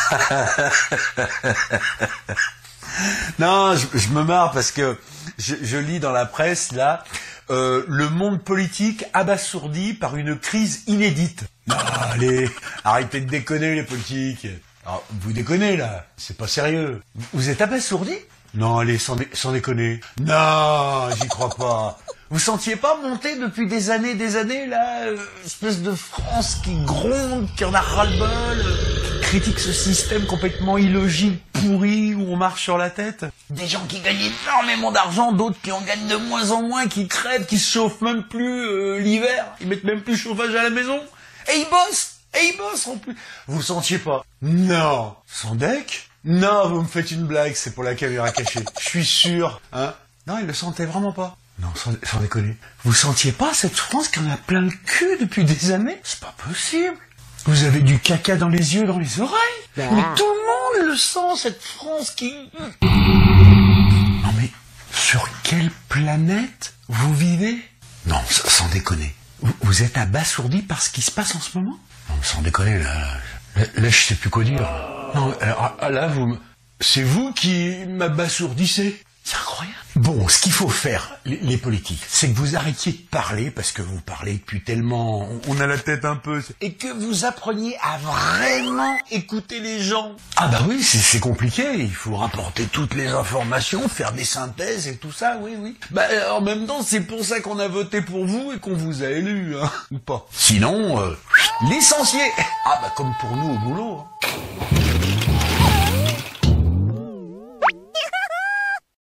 Non, je me marre parce que je lis dans la presse, là, le monde politique abasourdi par une crise inédite. Non, allez, arrêtez de déconner les politiques. Alors, vous déconnez là, c'est pas sérieux. Vous êtes abasourdi? Non, allez, sans déconner. Non, j'y crois pas. Vous sentiez pas monter depuis des années, là, espèce de France qui gronde, qui en a ras-le-bol, qui critique ce système complètement illogique, pourri, où on marche sur la tête? Des gens qui gagnent énormément d'argent, d'autres qui en gagnent de moins en moins, qui crèvent, qui se chauffent même plus l'hiver, ils mettent même plus le chauffage à la maison, et ils bossent en plus. Vous sentiez pas? Non. Sans deck? Non, vous me faites une blague, c'est pour la caméra cachée. Je suis sûr, hein? Non, il le sentait vraiment pas. Non, sans déconner. Vous sentiez pas cette France qui en a plein le cul depuis des années? C'est pas possible. Vous avez du caca dans les yeux, dans les oreilles. Mais tout le monde le sent, cette France qui... Non mais, sur quelle planète vous vivez? Non, sans déconner. Vous êtes abasourdi par ce qui se passe en ce moment? Non, sans déconner, là, je sais plus quoi dire. Non, alors, là, c'est vous qui m'abasourdissez. C'est incroyable. Bon, ce qu'il faut faire, les politiques, c'est que vous arrêtiez de parler, parce que vous parlez depuis tellement... On a la tête un peu... Et que vous appreniez à vraiment écouter les gens. Ah bah oui, c'est compliqué. Il faut rapporter toutes les informations, faire des synthèses et tout ça, oui. Bah en même temps, c'est pour ça qu'on a voté pour vous et qu'on vous a élu, hein, ou pas. Sinon, licencié. Ah bah comme pour nous au boulot, hein.